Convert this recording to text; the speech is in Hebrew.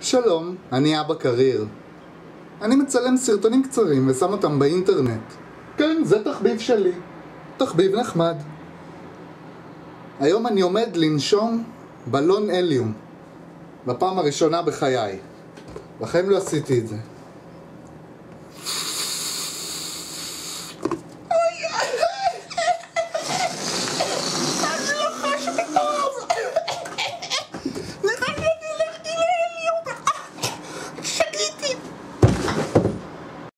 שלום, אני אבא קריר. אני מצלם סרטונים קצרים ושם אותם באינטרנט. כן, זה תחביב שלי. תחביב נחמד. היום אני עומד לנשום בלון הליום. בפעם הראשונה בחיי. בחיים לא עשיתי את זה.